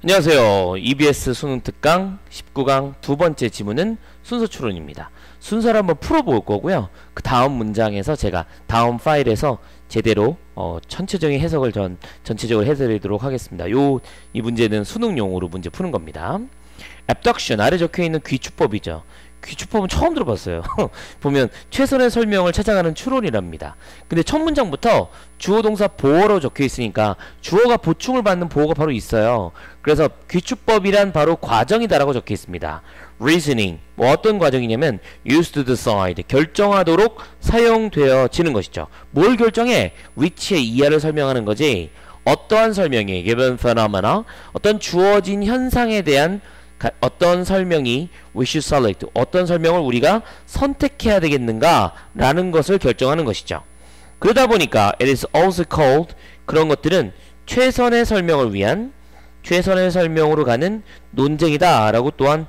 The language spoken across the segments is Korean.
안녕하세요. EBS 수능 특강 19강 두 번째 지문은 순서 추론입니다. 순서를 한번 풀어볼 거고요. 그 다음 문장에서 제가 다음 파일에서 제대로 전체적인 해석을 전체적으로 해드리도록 하겠습니다. 이 문제는 수능용으로 문제 푸는 겁니다. abduction 아래 적혀있는 귀추법이죠. 귀추법은 처음 들어봤어요. 보면 최선의 설명을 찾아가는 추론이랍니다. 근데 첫 문장부터 주어 동사 보어로 적혀 있으니까 주어가 보충을 받는 보어가 바로 있어요. 그래서 귀추법이란 바로 과정이다라고 적혀 있습니다. reasoning 뭐 어떤 과정이냐면 used to decide 결정하도록 사용되어지는 것이죠. 뭘 결정해? which의 이하를 설명하는 거지. 어떠한 설명이 given phenomena 어떤 주어진 현상에 대한 어떤 설명이 we should select 어떤 설명을 우리가 선택해야 되겠는가 라는 것을 결정하는 것이죠. 그러다 보니까 it is also called 그런 것들은 최선의 설명을 위한 최선의 설명으로 가는 논쟁이다 라고 또한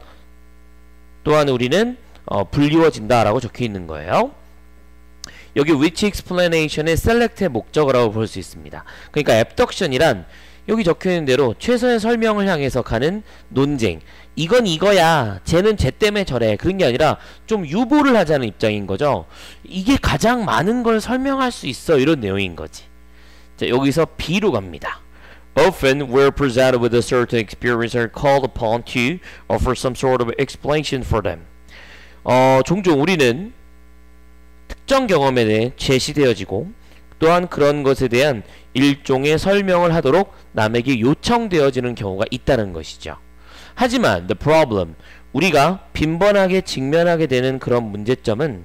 우리는 불리워진다 라고 적혀 있는 거예요. 여기 which explanation의 select의 목적어라고 볼 수 있습니다. 그러니까 abduction이란 여기 적혀있는 대로 최선의 설명을 향해서 가는 논쟁, 이건 이거야, 쟤는 쟤 때문에 저래, 그런 게 아니라 좀 유보를 하자는 입장인 거죠. 이게 가장 많은 걸 설명할 수 있어, 이런 내용인 거지. 자, 여기서 B로 갑니다. Often we're presented with a certain experience and are called upon to offer some sort of explanation for them. 종종 우리는 특정 경험에 대해 제시되어지고 또한 그런 것에 대한 일종의 설명을 하도록 남에게 요청되어지는 경우가 있다는 것이죠. 하지만 the problem, 우리가 빈번하게 직면하게 되는 그런 문제점은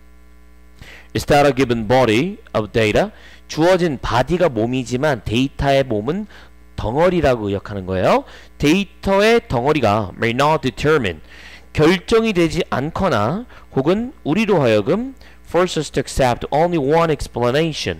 is that a given body of data, 주어진 body가 몸이지만 데이터의 몸은 덩어리라고 의역하는 거예요. 데이터의 덩어리가 may not determine, 결정이 되지 않거나 혹은 우리로 하여금 force us to accept only one explanation,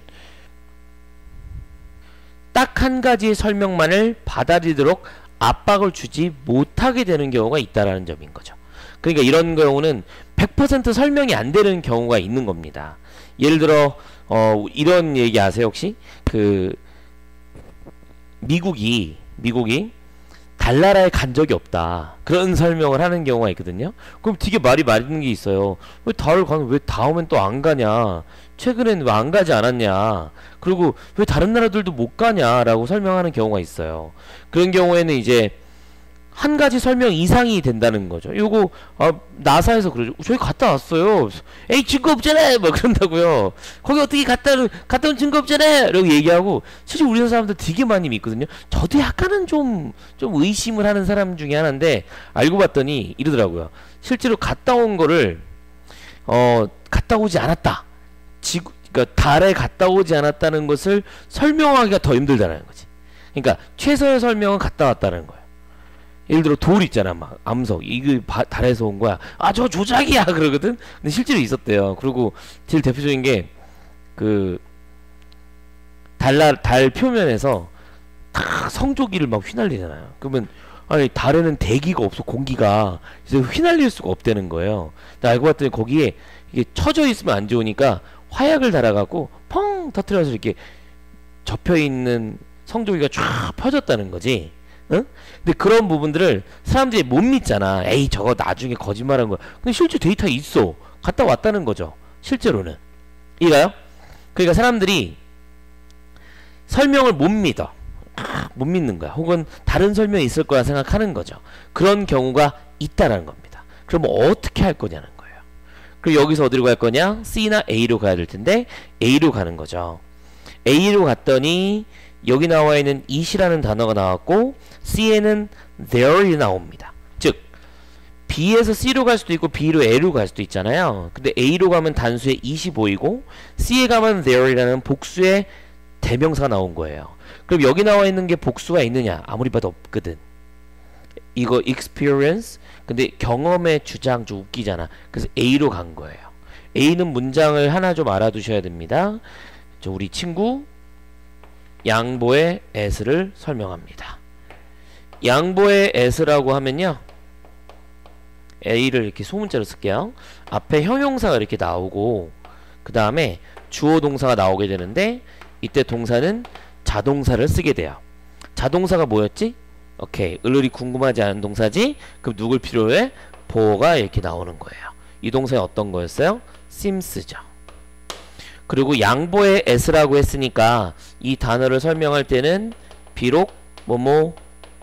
딱 한 가지의 설명만을 받아들이도록 압박을 주지 못하게 되는 경우가 있다라는 점인 거죠. 그러니까 이런 경우는 100% 설명이 안 되는 경우가 있는 겁니다. 예를 들어 이런 얘기 아세요 혹시? 미국이 달나라에 간 적이 없다, 그런 설명을 하는 경우가 있거든요. 그럼 되게 말이 맞는 게 있어요. 왜 다음엔 또 안 가냐, 최근엔 왜 안 가지 않았냐, 그리고 왜 다른 나라들도 못 가냐 라고 설명하는 경우가 있어요. 그런 경우에는 이제 한 가지 설명 이상이 된다는 거죠. 요거 나사에서 그러죠. 저희 갔다 왔어요. 에이 증거 없잖아 뭐 그런다고요. 거기 어떻게 갔다 온 증거 없잖아 라고 얘기하고, 실제 우리나라 사람들 되게 많이 믿거든요. 저도 약간은 좀 의심을 하는 사람 중에 하나인데, 알고 봤더니 이러더라고요. 실제로 갔다 온 거를 갔다 오지 않았다, 그러니까 달에 갔다 오지 않았다는 것을 설명하기가 더 힘들다는 거지. 그러니까 최선의 설명은 갔다 왔다는 거예요. 예를 들어 돌 있잖아, 막 암석, 이거 달에서 온 거야, 저거 조작이야 그러거든. 근데 실제로 있었대요. 그리고 제일 대표적인 게 달 표면에서 다 성조기를 막 휘날리잖아요. 그러면 아니 달에는 대기가 없어, 공기가, 그래서 휘날릴 수가 없다는 거예요. 근데 알고 봤더니 거기에 이게 쳐져 있으면 안 좋으니까 화약을 달아갖고 펑 터트려서 이렇게 접혀있는 성조기가 쫙 펴졌다는 거지. 응? 근데 그런 부분들을 사람들이 못 믿잖아. 에이 저거 나중에 거짓말한 거야. 근데 실제 데이터 있어, 갔다 왔다는 거죠, 실제로는. 이가요? 그러니까 사람들이 설명을 못 믿어, 못 믿는 거야. 혹은 다른 설명이 있을 거라 생각하는 거죠. 그런 경우가 있다라는 겁니다. 그럼 어떻게 할 거냐는 거예요. 그리고 여기서 어디로 갈 거냐? C나 A로 가야 될 텐데 A로 가는 거죠. A로 갔더니 여기 나와 있는 it이라는 단어가 나왔고 C에는 there이 나옵니다. 즉 B에서 C로 갈 수도 있고 B로 A로 갈 수도 있잖아요. 근데 A로 가면 단수의 it이 보이고 C에 가면 there이라는 복수의 대명사가 나온 거예요. 그럼 여기 나와 있는 게 복수가 있느냐? 아무리 봐도 없거든. 이거 experience, 근데 경험의 주장 좀 웃기잖아. 그래서 A로 간 거예요. A는 문장을 하나 좀 알아두셔야 됩니다. 우리 친구 양보의 as를 설명합니다. 양보의 as라고 하면요, A를 이렇게 소문자로 쓸게요. 앞에 형용사가 이렇게 나오고 그 다음에 주어 동사가 나오게 되는데, 이때 동사는 자동사를 쓰게 돼요. 자동사가 뭐였지? 오케이. 을을이 궁금하지 않은 동사지? 그럼 누굴 필요로 해? 보어가 이렇게 나오는 거예요. 이 동사는 어떤 거였어요? seems죠. 그리고 양보의 as라고 했으니까 이 단어를 설명할 때는 비록 뭐뭐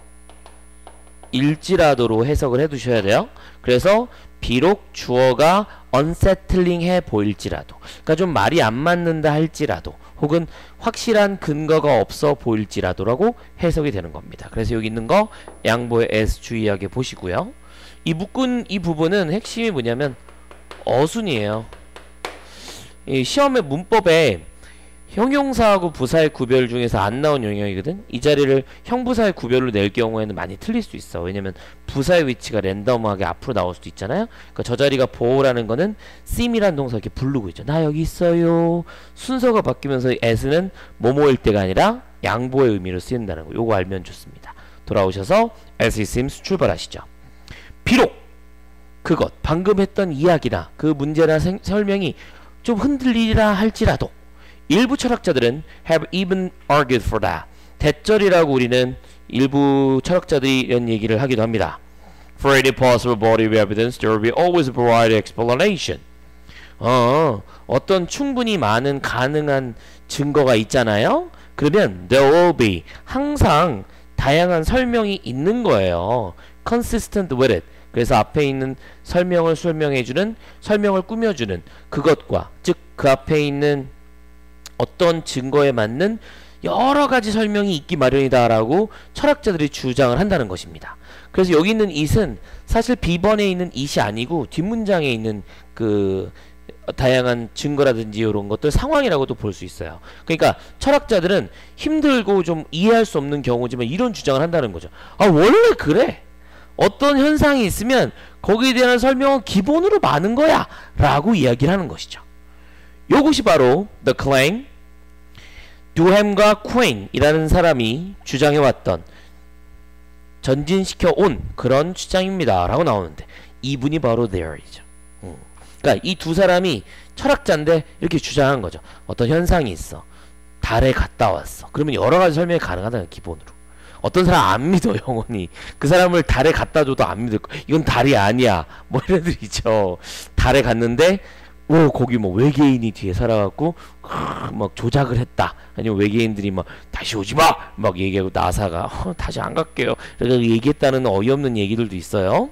일지라도로 해석을 해 두셔야 돼요. 그래서 비록 주어가 unsettling해 보일지라도, 그러니까 좀 말이 안 맞는다 할지라도, 혹은 확실한 근거가 없어 보일지라도라고 해석이 되는 겁니다. 그래서 여기 있는 거 양보의 as 주의하게 보시고요. 이 묶은 이 부분은 핵심이 뭐냐면 어순이에요. 이 시험의 문법에 형용사하고 부사의 구별 중에서 안 나온 영역이거든. 이 자리를 형부사의 구별로 낼 경우에는 많이 틀릴 수 있어. 왜냐면 부사의 위치가 랜덤하게 앞으로 나올 수도 있잖아요. 그러니까 저 자리가 보호라는 거는 seem이라는 동사 이렇게 부르고 있죠. 나 여기 있어요. 순서가 바뀌면서 as는 뭐뭐일 때가 아니라 양보의 의미로 쓰인다는 거. 요거 알면 좋습니다. 돌아오셔서 as it seems 출발하시죠. 비록 그것 방금 했던 이야기나 그 문제나 설명이 좀 흔들리라 할지라도, 일부 철학자들은 have even argued for that. 대절이라고 우리는 일부 철학자들이 이런 얘기를 하기도 합니다. For any possible body of evidence, there will be always a variety explanation. 어떤 충분히 많은 가능한 증거가 있잖아요. 그러면 there will be 항상 다양한 설명이 있는 거예요. Consistent with it. 그래서 앞에 있는 설명을 설명을 꾸며주는 그것과, 즉 그 앞에 있는 어떤 증거에 맞는 여러 가지 설명이 있기 마련이다라고 철학자들이 주장을 한다는 것입니다. 그래서 여기 있는 it은 사실 B번에 있는 it이 아니고 뒷문장에 있는 그 다양한 증거라든지 이런 것들 상황이라고도 볼 수 있어요. 그러니까 철학자들은 힘들고 좀 이해할 수 없는 경우지만 이런 주장을 한다는 거죠. 아, 원래 그래. 어떤 현상이 있으면 거기에 대한 설명은 기본으로 많은 거야 라고 이야기를 하는 것이죠. 요것이 바로 the claim, 두햄과 퀘인 이라는 사람이 주장해왔던, 전진시켜 온 그런 주장입니다 라고 나오는데, 이분이 바로 there이죠. 그러니까 이 두 사람이 철학자인데 이렇게 주장한 거죠. 어떤 현상이 있어. 달에 갔다 왔어. 그러면 여러 가지 설명이 가능하다는 기본으로. 어떤 사람 안 믿어 영원히. 그 사람을 달에 갖다 줘도 안 믿을 거. 이건 달이 아니야. 뭐 이런 애들 있죠. 달에 갔는데 거기 뭐 외계인이 뒤에 살아갖고 막 조작을 했다. 아니면 외계인들이 막 다시 오지 마! 막 얘기하고 나사가 다시 안 갈게요. 그러니까 얘기했다는 어이없는 얘기들도 있어요.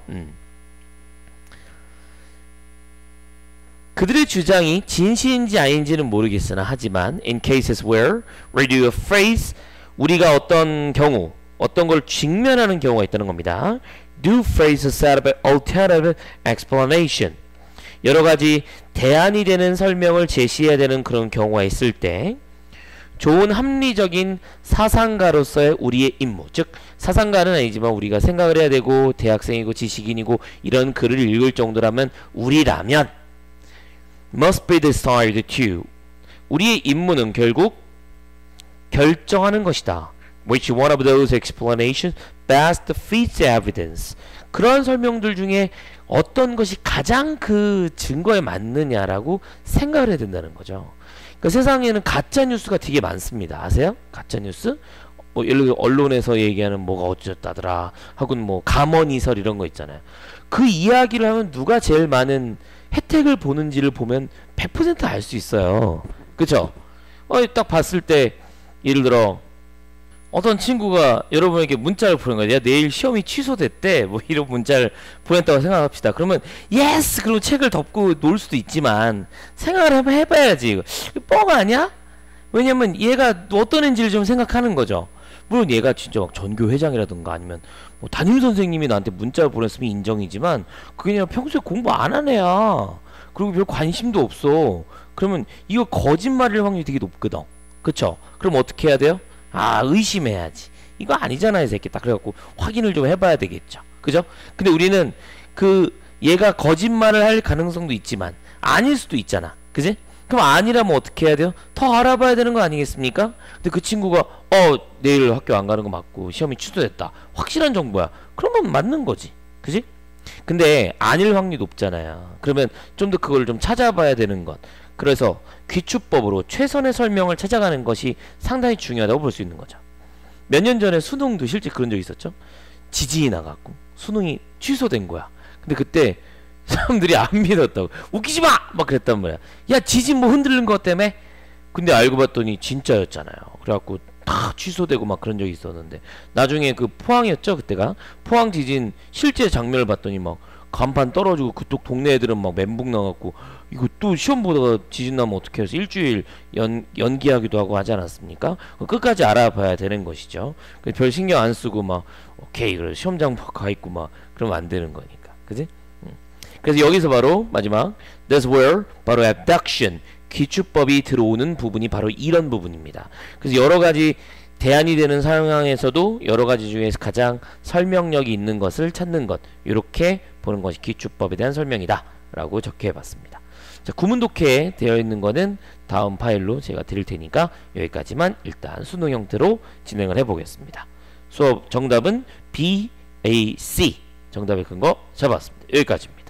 그들의 주장이 진실인지 아닌지는 모르겠으나, 하지만 in cases where radio phrase, 우리가 어떤 경우 어떤 걸 직면하는 경우가 있다는 겁니다. do phrase a set of alternative explanation, 여러 가지 대안이 되는 설명을 제시해야 되는 그런 경우가 있을 때 좋은 합리적인 사상가로서의 우리의 임무, 즉 사상가는 아니지만 우리가 생각을 해야 되고 대학생이고 지식인이고 이런 글을 읽을 정도라면 우리라면 must be decided to, 우리의 임무는 결국 결정하는 것이다. Which one of those explanations best fits evidence, 그런 설명들 중에 어떤 것이 가장 그 증거에 맞느냐라고 생각을 해야 된다는 거죠. 그러니까 세상에는 가짜 뉴스가 되게 많습니다. 아세요? 가짜 뉴스? 뭐 예를 들어 언론에서 얘기하는 뭐가 어쩌다더라 하고는 뭐 감언이설 이런 거 있잖아요. 그 이야기를 하면 누가 제일 많은 혜택을 보는지를 보면 100% 알 수 있어요. 그쵸? 딱 봤을 때 예를 들어 어떤 친구가 여러분에게 문자를 보낸 거야. 야, 내일 시험이 취소됐대. 뭐 이런 문자를 보냈다고 생각합시다. 그러면 예스! 그리고 책을 덮고 놀 수도 있지만 생각을 한번 해봐야지. 이거 뻥 아니야? 왜냐면 얘가 어떤 애인지를 좀 생각하는 거죠. 물론 얘가 진짜 막 전교 회장이라든가 아니면 뭐 담임 선생님이 나한테 문자를 보냈으면 인정이지만 그게 그냥 평소에 공부 안 한 애야. 그리고 별 관심도 없어. 그러면 이거 거짓말일 확률이 되게 높거든. 그쵸? 그럼 어떻게 해야 돼요? 의심해야지. 이거 아니잖아 이 새끼. 딱 그래갖고 확인을 좀 해봐야 되겠죠. 그죠? 근데 우리는 얘가 거짓말을 할 가능성도 있지만 아닐 수도 있잖아. 그지? 그럼 아니라면 어떻게 해야 돼요? 더 알아봐야 되는 거 아니겠습니까? 근데 그 친구가 내일 학교 안 가는 거 맞고 시험이 취소됐다. 확실한 정보야. 그러면 맞는 거지. 그지? 근데 아닐 확률이 높잖아요. 그러면 좀 더 그걸 좀 찾아봐야 되는 것. 그래서 귀추법으로 최선의 설명을 찾아가는 것이 상당히 중요하다고 볼 수 있는 거죠. 몇 년 전에 수능도 실제 그런 적 있었죠. 지진이 나갖고 수능이 취소된 거야. 근데 그때 사람들이 안 믿었다고. 웃기지 마! 막 그랬단 말이야. 야, 지진 뭐 흔들린 것 때문에? 근데 알고 봤더니 진짜였잖아요. 그래갖고 다 취소되고 막 그런 적이 있었는데, 나중에 그 포항이었죠, 그때가. 포항 지진 실제 장면을 봤더니 막 간판 떨어지고 그쪽 동네 애들은 막 멘붕 나갖고 이거 또 시험 보다가 지진 나면 어떻게 해서 일주일 연기하기도 하고 하지 않았습니까? 끝까지 알아봐야 되는 것이죠. 별 신경 안 쓰고 막 오케이 그래 시험장 가 있고 막 그러면 안 되는 거니까, 그지? 그래서 여기서 바로 마지막 that's where 바로 abduction 기축법이 들어오는 부분이 바로 이런 부분입니다. 그래서 여러 가지 대안이 되는 상황에서도 여러 가지 중에서 가장 설명력이 있는 것을 찾는 것, 이렇게 보는 것이 기축법에 대한 설명이다 라고 적혀 봤습니다. 자, 구문 독해에 되어 있는 거는 다음 파일로 제가 드릴 테니까 여기까지만 일단 수능 형태로 진행을 해 보겠습니다. 수업 정답은 B, A, C 정답의 근거 잡았습니다. 여기까지입니다.